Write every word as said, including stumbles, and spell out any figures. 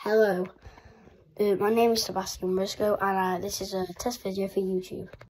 Hello, uh, my name is Sebastian Briscoe and uh, this is a test video for YouTube.